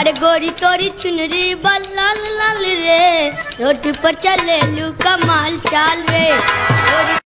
अरे गोरी तोरी चुनरी बल लाल लाल रे, रोड पर चले लू कमाल चाल रे।